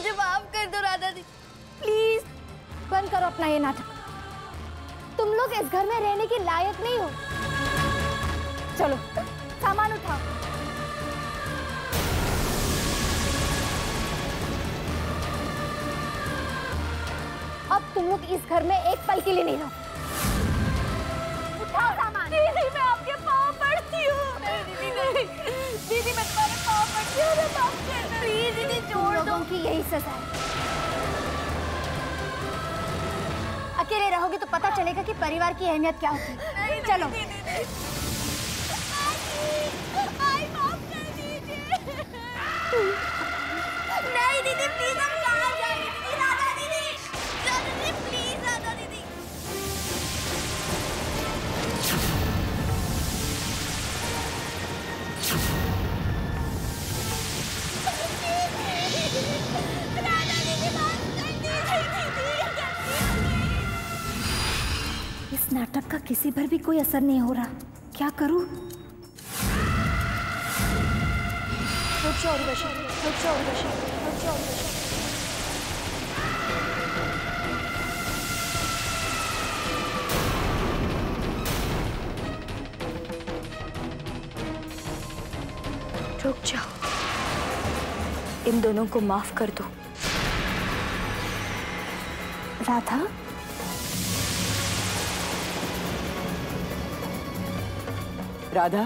मुझे माफ कर दो राधा दी, प्लीज। बंद करो अपना ये नाटक। तुम लोग इस घर में रहने के लायक नहीं हो। चलो सामान उठाओ। अब तुम लोग इस घर में एक पल के लिए नहीं रहो। उठाओ सामान। दीदी मैं आपके पाँव पड़ती हूँ। नहीं दीदी नहीं, दीदी मैं तुम्हारे पाँव पड़ती हूँ, माफ कर दो प्लीज दीदी, छोड़ दो। लोगों की यही सजा है। अकेले रहोगे तो पता चलेगा कि परिवार की अहमियत क्या होती है। चलो नहीं दीदी प्लीज, हम कहाँ जाएंगे दीदी? राधा दीदी प्लीज, राधा दीदी। इस नाटक का किसी पर भी कोई असर नहीं हो रहा। क्या करूं? रुक जाओ, इन दोनों को माफ कर दो। राधा, राधा,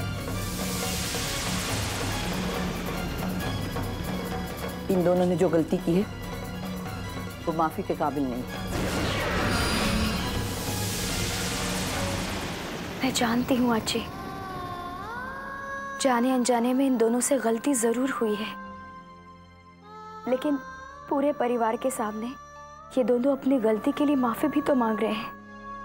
इन दोनों ने जो गलती की है वो माफी के काबिल नहीं। मैं जानती हूँ आची, जाने अनजाने में इन दोनों से गलती जरूर हुई है, लेकिन पूरे परिवार के सामने ये दोनों अपनी गलती के लिए माफी भी तो मांग रहे हैं।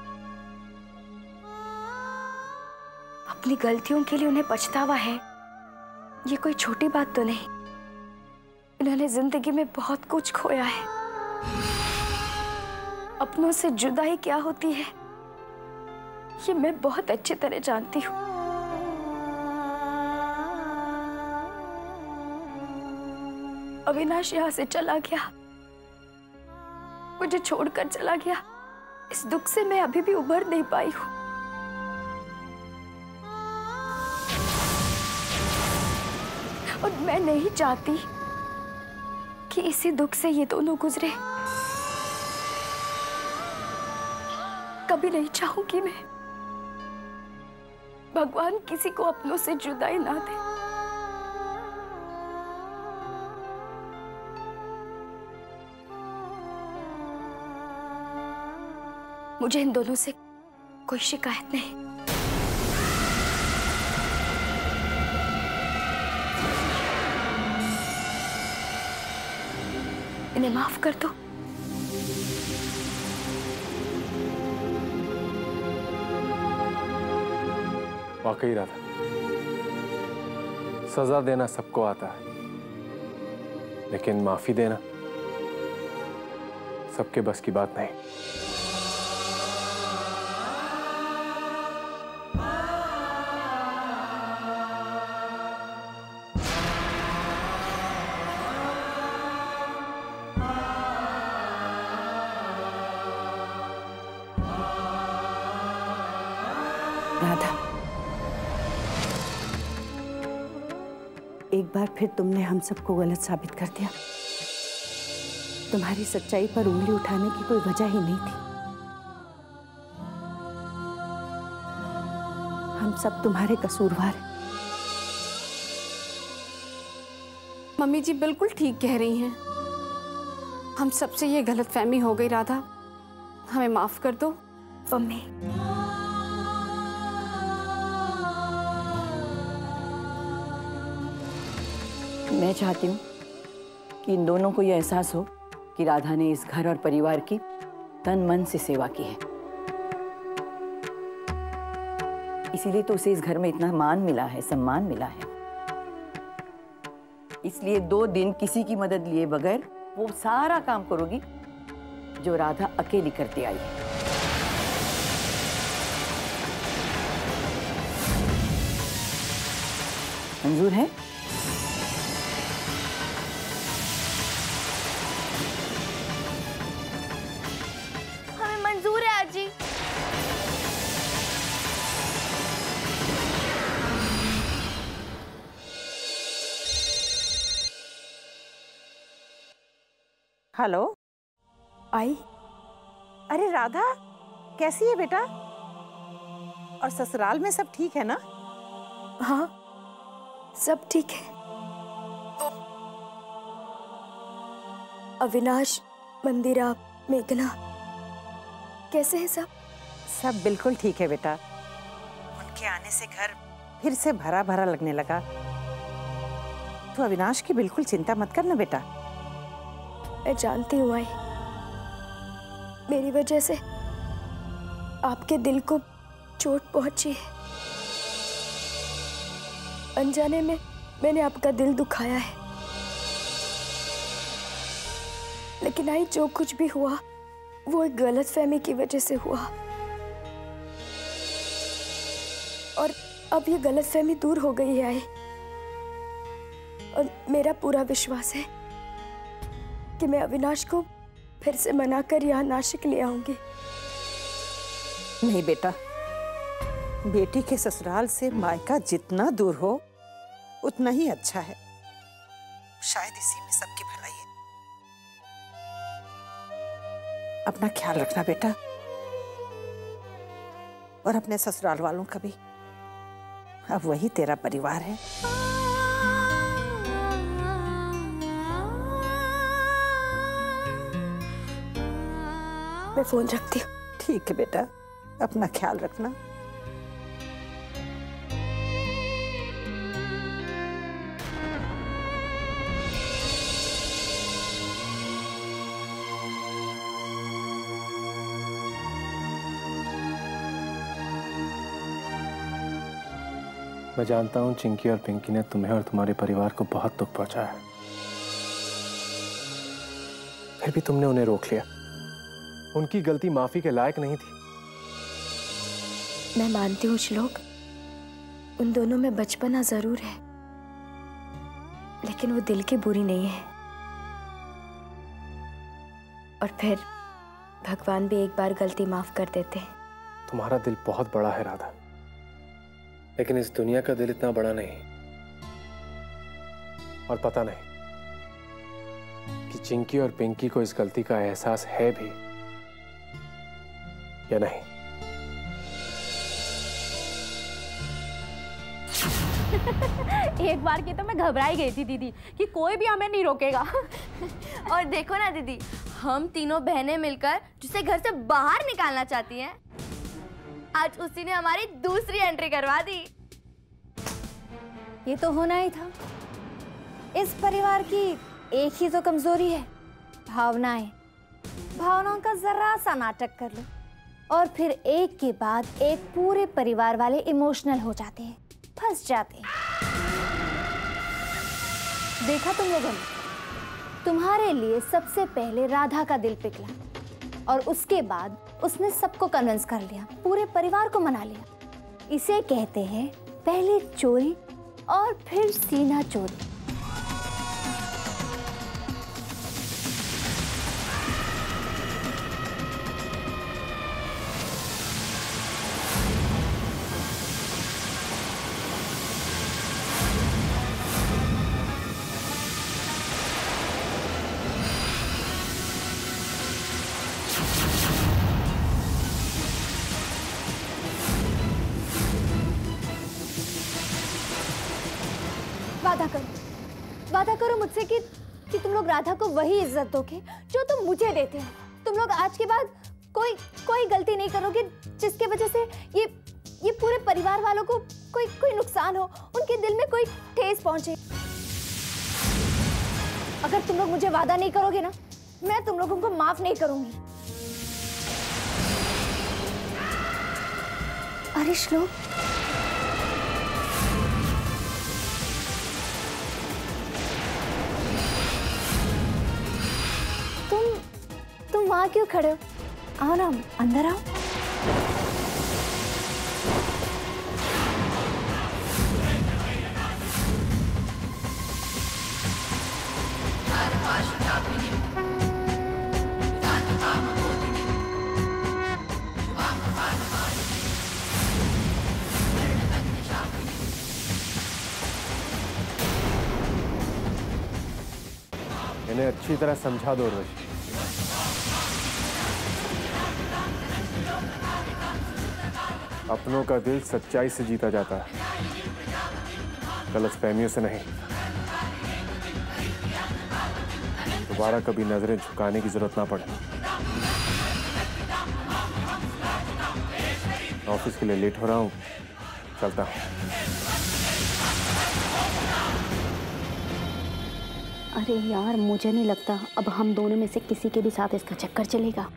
अपनी गलतियों के लिए उन्हें पछतावा है, ये कोई छोटी बात तो नहीं। इन्होंने जिंदगी में बहुत कुछ खोया है। अपनों से जुदाई क्या होती है ये मैं बहुत अच्छी तरह जानती हूँ। अविनाश यहाँ से चला गया, मुझे छोड़कर चला गया। इस दुख से मैं अभी भी उभर नहीं पाई हूँ। और मैं नहीं चाहती कि इसी दुख से ये दोनों गुजरे। कभी नहीं चाहूंगी मैं भगवान किसी को अपनों से जुदाई ना दे। मुझे इन दोनों से कोई शिकायत नहीं। इन्हें माफ कर दो। वाकई राधा, सजा देना सबको आता है, लेकिन माफी देना सबके बस की बात नहीं। राधा, एक बार फिर तुमने हम सबको गलत साबित कर दिया। तुम्हारी सच्चाई पर उंगली उठाने की कोई वजह ही नहीं थी। हम सब तुम्हारे कसूरवार हैं। मम्मी जी बिल्कुल ठीक कह रही हैं। हम सबसे ये गलतफहमी हो गई राधा, हमें माफ कर दो। मम्मी, मैं चाहती हूँ कि इन दोनों को यह एहसास हो कि राधा ने इस घर और परिवार की तन मन से सेवा की है। इसीलिए तो उसे इस घर में इतना मान मिला है, सम्मान मिला है। इसलिए 2 दिन किसी की मदद लिए बगैर वो सारा काम करोगी जो राधा अकेली करती आई है। मंजूर है? हेलो। आई? अरे राधा, कैसी है बेटा? और ससुराल में सब ठीक है ना? हाँ, सब ठीक है। अविनाश, मंदिरा, मेघना कैसे हैं सब? सब बिल्कुल ठीक है बेटा। उनके आने से घर फिर से भरा भरा लगने लगा। तो अविनाश की बिल्कुल चिंता मत करना बेटा। मैं जानती हूँ आई, मेरी वजह से आपके दिल को चोट पहुंची है। अनजाने में मैंने आपका दिल दुखाया है, लेकिन आई जो कुछ भी हुआ वो एक गलतफहमी की वजह से हुआ। और अब ये गलतफहमी दूर हो गई है आई, और मेरा पूरा विश्वास है कि मैं अविनाश को फिर से मनाकर यहाँ नासिक ले आऊंगी। नहीं बेटा, बेटी के ससुराल से मायका जितना दूर हो उतना ही अच्छा है। शायद इसी में सबकी भलाई है। अपना ख्याल रखना बेटा, और अपने ससुराल वालों का भी। अब वही तेरा परिवार है। मैं फोन रखती हूँ। ठीक है बेटा, अपना ख्याल रखना। मैं जानता हूँ चिंकी और पिंकी ने तुम्हें और तुम्हारे परिवार को बहुत दुख पहुंचाया है, फिर भी तुमने उन्हें रोक लिया। उनकी गलती माफी के लायक नहीं थी। मैं मानती हूँ श्लोक, उन दोनों में बचपना जरूर है, लेकिन वो दिल की बुरी नहीं है। और फिर भगवान भी एक बार गलती माफ कर देते हैं। तुम्हारा दिल बहुत बड़ा है राधा, लेकिन इस दुनिया का दिल इतना बड़ा नहीं। और पता नहीं कि चिंकी और पिंकी को इस गलती का एहसास है भी या नहीं। एक बार की तो मैं घबराई गई थी दीदी कि कोई भी हमें नहीं रोकेगा। और देखो ना दीदी, हम तीनों बहनें मिलकर जिसे घर से बाहर निकालना चाहती हैं, आज उसी ने हमारी दूसरी एंट्री करवा दी। ये तो होना ही था। इस परिवार की एक ही तो कमजोरी है, भावनाएं। भावनाओं का जरा सा नाटक कर लो और फिर एक के बाद एक पूरे परिवार वाले इमोशनल हो जाते हैं, फंस जाते हैं। देखा तुम लोगों ने, तुम्हारे लिए सबसे पहले राधा का दिल पिघला और उसके बाद उसने सबको कन्विंस कर लिया, पूरे परिवार को मना लिया। इसे कहते हैं पहले चोरी और फिर सीना चोरी। वादा करो मुझसे कि तुम लोग राधा को वही इज्जत दोगे जो तुम मुझे देते हो। तुम लोग आज के बाद कोई गलती नहीं करोगे जिसके वजह से ये पूरे परिवार वालों को कोई नुकसान हो, उनके दिल में कोई ठेस पहुंचे। अगर तुम लोग मुझे वादा नहीं करोगे ना, मैं तुम लोगों को माफ नहीं करूंगी। अरे श्लोक, तुम वहां क्यों खड़े हो? आओ ना, अंदर आओ। इन्हें अच्छी तरह समझा दो रोशी। अपनों का दिल सच्चाई से जीता जाता है, गलतफहमियों से नहीं। दोबारा कभी नजरें झुकाने की जरूरत ना पड़े। ऑफिस के लिए लेट हो रहा हूँ, चलता हूँ। अरे यार, मुझे नहीं लगता अब हम दोनों में से किसी के भी साथ इसका चक्कर चलेगा।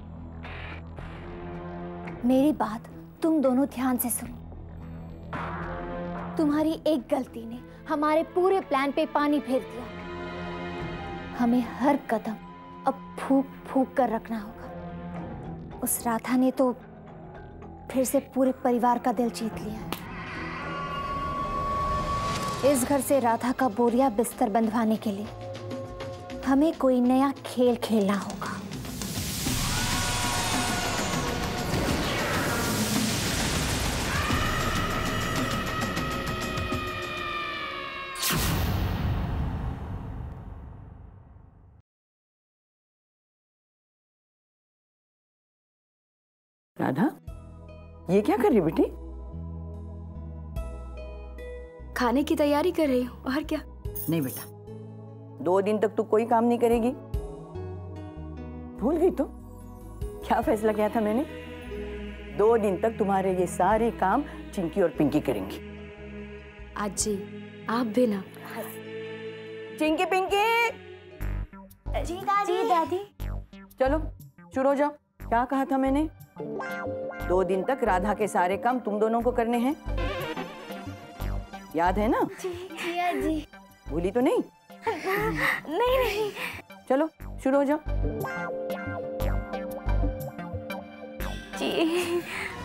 मेरी बात तुम दोनों ध्यान से सुनो। तुम्हारी एक गलती ने हमारे पूरे प्लान पे पानी फेर दिया। हमें हर कदम अब फूंक फूंक कर रखना होगा। उस राधा ने तो फिर से पूरे परिवार का दिल जीत लिया है। इस घर से राधा का बोरिया बिस्तर बंधवाने के लिए हमें कोई नया खेल खेलना होगा। राधा, ये क्या कर रही बेटी? खाने की तैयारी कर रही हूँ, और क्या। नहीं बेटा, 2 दिन तक तू कोई काम नहीं करेगी। भूल गई तो क्या फैसला किया था मैंने? 2 दिन तक तुम्हारे ये सारे काम चिंकी और पिंकी करेंगी। आजी, आप भी ना। चिंकी पिंकी, जी दादी। चलो शुरू हो जाओ। क्या कहा था मैंने? 2 दिन तक राधा के सारे काम तुम दोनों को करने हैं, याद है ना? जी। भूली तो नहीं? नहीं। चलो शुरू हो जाओ। जी।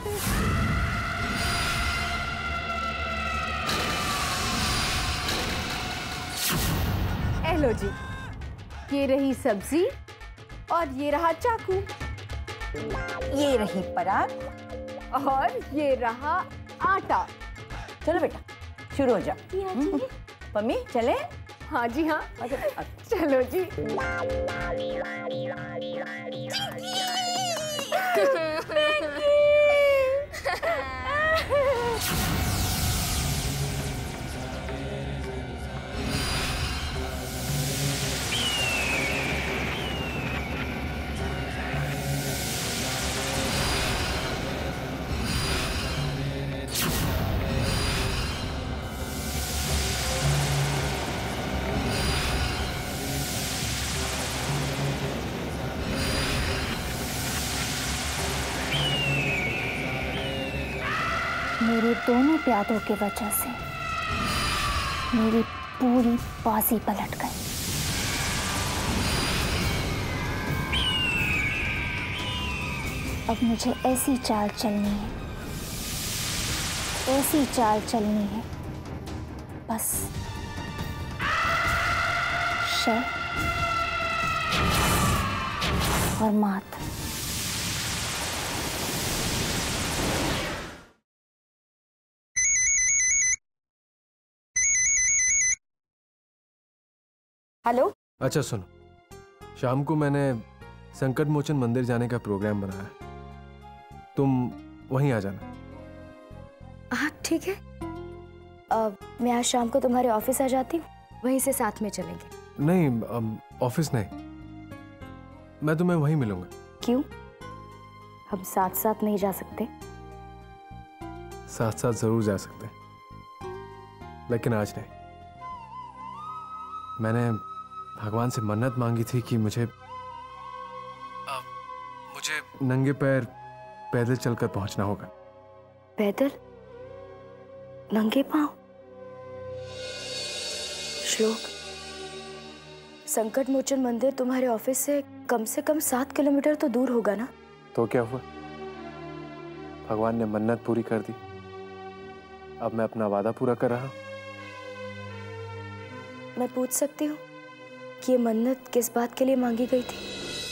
लो जी, ये रही सब्जी और ये रहा चाकू, ये रही परात और ये रहा आटा। चलो बेटा शुरू हो जाओ। मम्मी चले? हाँ जी हाँ, अच्छा, चलो जी। मेरे दोनों प्यादों की वजह से मेरी पूरी बाजी पलट गई। अब मुझे ऐसी चाल चलनी है, बस शय और मात। हेलो। अच्छा सुनो, शाम को मैंने संकट मोचन मंदिर जाने का प्रोग्राम बनाया है, तुम वहीं आ जाना। हाँ ठीक है। मैं आज शाम को तुम्हारे ऑफिस आ जाती हूँ, वहीं से साथ में चलेंगे। नहीं, ऑफिस नहीं, मैं तुम्हें वहीं मिलूंगा। क्यों? हम साथ साथ नहीं जा सकते? साथ साथ जरूर जा सकते हैं, लेकिन आज नहीं। मैंने भगवान से मन्नत मांगी थी कि मुझे नंगे पैर पैदल चलकर पहुंचना होगा। पैदल? नंगे पांव? श्लोक, संकट मोचन मंदिर तुम्हारे ऑफिस से कम 7 किलोमीटर तो दूर होगा ना? तो क्या हुआ, भगवान ने मन्नत पूरी कर दी, अब मैं अपना वादा पूरा कर रहा हूं। मैं पूछ सकती हूँ कि ये मन्नत किस बात के लिए मांगी गई थी?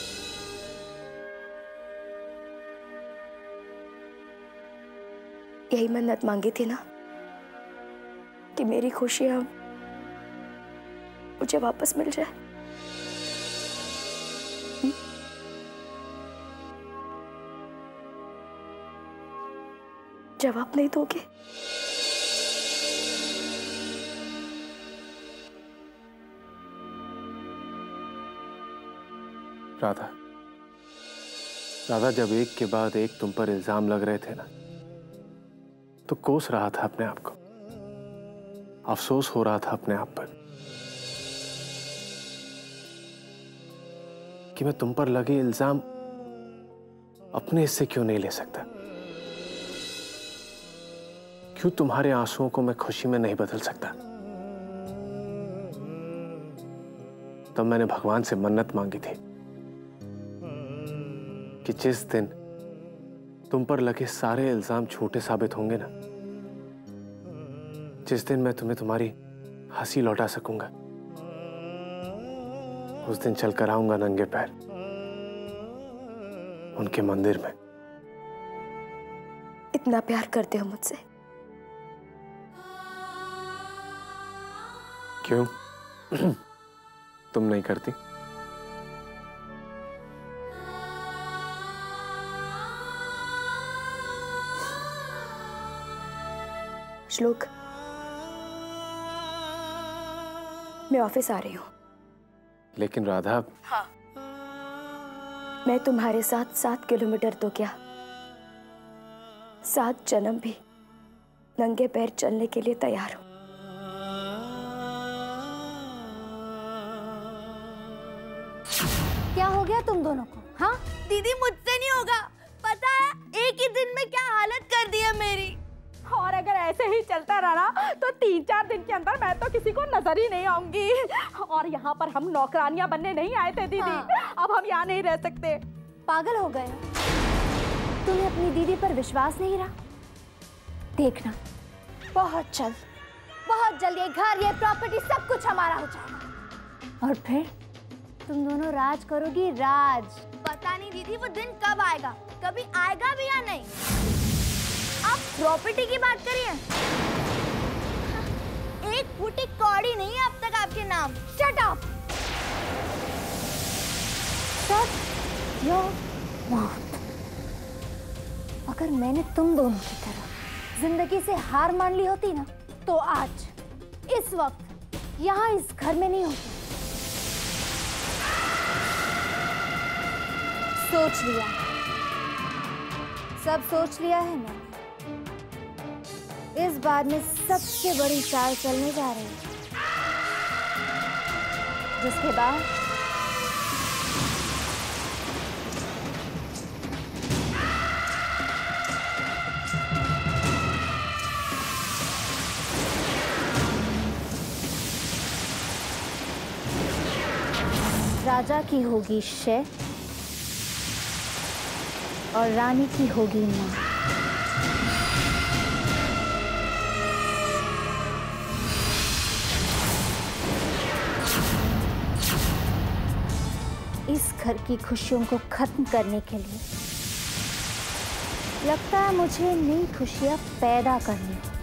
यही मन्नत मांगी थी ना कि मेरी खुशियां मुझे वापस मिल जाए। जवाब नहीं दोगे? राधा, राधा, जब एक के बाद एक तुम पर इल्जाम लग रहे थे ना, तो कोस रहा था अपने आप को, अफसोस हो रहा था अपने आप पर कि मैं तुम पर लगे इल्जाम अपने हिस्से क्यों नहीं ले सकता, क्यों तुम्हारे आंसुओं को मैं खुशी में नहीं बदल सकता। तब मैंने भगवान से मन्नत मांगी थी कि जिस दिन तुम पर लगे सारे इल्जाम झूठे साबित होंगे ना, जिस दिन मैं तुम्हें तुम्हारी हंसी लौटा सकूंगा, उस दिन चलकर आऊंगा नंगे पैर उनके मंदिर में। इतना प्यार करते हो मुझसे? क्यों? तुम नहीं करती? श्लोक, मैं ऑफिस आ रही हूँ। लेकिन राधा। हाँ, मैं तुम्हारे साथ 7 किलोमीटर तो क्या 7 जन्म भी नंगे पैर चलने के लिए तैयार हूँ। क्या हो गया तुम दोनों को? हाँ दीदी, मुझसे नहीं होगा। पता है एक ही दिन में क्या हालत कर दी है मेरी। और अगर ऐसे ही चलता रहा तो 3-4 दिन के अंदर मैं तो किसी को नजर ही नहीं आऊंगी। और यहाँ पर हम नौकरानियां बनने नहीं आए थे दीदी। हाँ। अब हम यहाँ नहीं रह सकते। पागल हो गए? तुम्हें अपनी दीदी पर विश्वास नहीं रहा? देखना, बहुत जल्द ये घर, ये प्रॉपर्टी सब कुछ हमारा हो जाएगा। और फिर तुम दोनों राज करोगी, राज। पता नहीं दीदी वो दिन कब आएगा, कभी आएगा भी या नहीं। आप प्रॉपर्टी की बात करिए, एक फूटी कौड़ी नहीं है अब तक आपके नाम। Shut up! Shut your mouth. अगर मैंने तुम दोनों की तरह जिंदगी से हार मान ली होती ना, तो आज इस वक्त यहाँ इस घर में नहीं होती। सोच लिया, सब सोच लिया है मैंने। इस बार मैं सबसे बड़ी चाल चलने जा रही हूँ, जिसके बाद राजा की होगी शय और रानी की होगी मां। इस घर की खुशियों को खत्म करने के लिए लगता है मुझे नई खुशियां पैदा करनी होगी।